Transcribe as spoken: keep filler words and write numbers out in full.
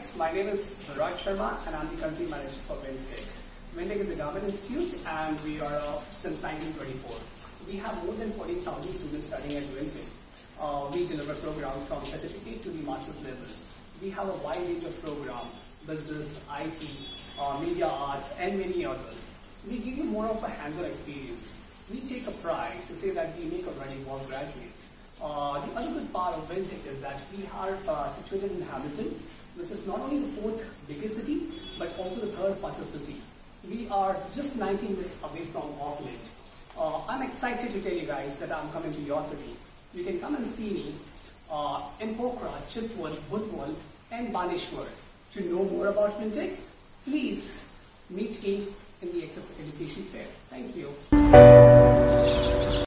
guys, my name is Raj Sharma and I'm the country manager for Wintec. Wintec is a government institute and we are uh, since nineteen twenty-four. We have more than fourteen thousand students studying at Wintec. Uh, we deliver programs from certificate to the master's level. We have a wide range of programs, business, I T, uh, media arts and many others. We give you more of a hands-on experience. We take a pride to say that we make already work graduates. Uh, the other good part of Wintec is that we are uh, situated in Hamilton, which is not only the fourth biggest city, but also the third fastest city. We are just nineteen minutes away from Auckland. Uh, I'm excited to tell you guys that I'm coming to your city. You can come and see me uh, in Pokhara, Chitwal, Butwal, and Baneshwar. To know more about Wintec, please meet me in the Access Education Fair. Thank you.